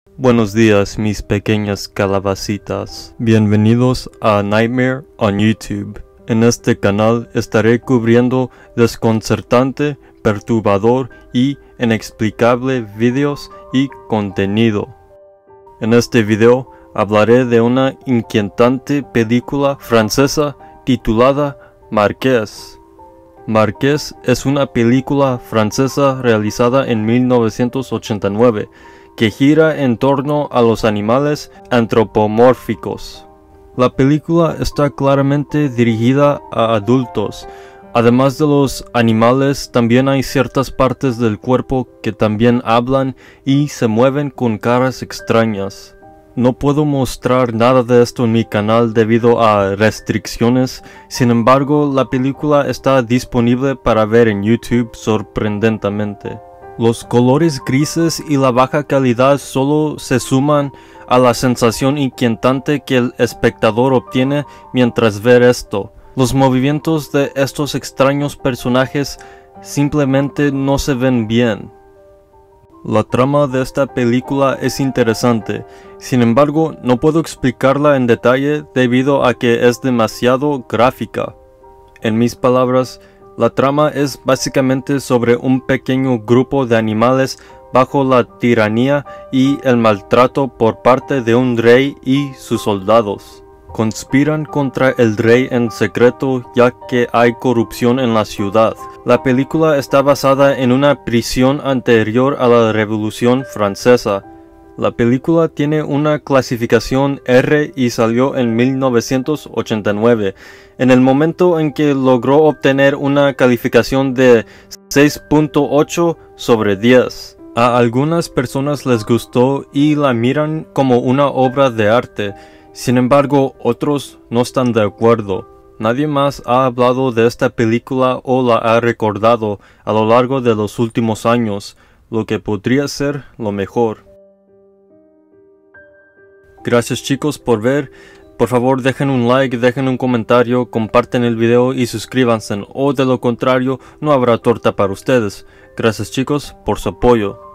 Buenos días, mis pequeñas calabacitas. Bienvenidos a Nightmare on YouTube. En este canal estaré cubriendo desconcertante, perturbador y inexplicable videos y contenido. En este video hablaré de una inquietante película francesa titulada Marqués. Marqués es una película francesa realizada en 1989 que gira en torno a los animales antropomórficos. La película está claramente dirigida a adultos. Además de los animales, también hay ciertas partes del cuerpo que también hablan y se mueven con caras extrañas. No puedo mostrar nada de esto en mi canal debido a restricciones, sin embargo la película está disponible para ver en YouTube sorprendentemente. Los colores grises y la baja calidad solo se suman a la sensación inquietante que el espectador obtiene mientras ve esto. Los movimientos de estos extraños personajes simplemente no se ven bien. La trama de esta película es interesante, sin embargo no puedo explicarla en detalle debido a que es demasiado gráfica. En mis palabras, la trama es básicamente sobre un pequeño grupo de animales bajo la tiranía y el maltrato por parte de un rey y sus soldados. Conspiran contra el rey en secreto ya que hay corrupción en la ciudad. La película está basada en una prisión anterior a la Revolución Francesa. La película tiene una clasificación R y salió en 1989, en el momento en que logró obtener una calificación de 6.8 sobre 10. A algunas personas les gustó y la miran como una obra de arte, sin embargo otros no están de acuerdo. Nadie más ha hablado de esta película o la ha recordado a lo largo de los últimos años, lo que podría ser lo mejor. Gracias chicos por ver, por favor dejen un like, dejen un comentario, comparten el video y suscríbanse o de lo contrario no habrá torta para ustedes. Gracias chicos por su apoyo.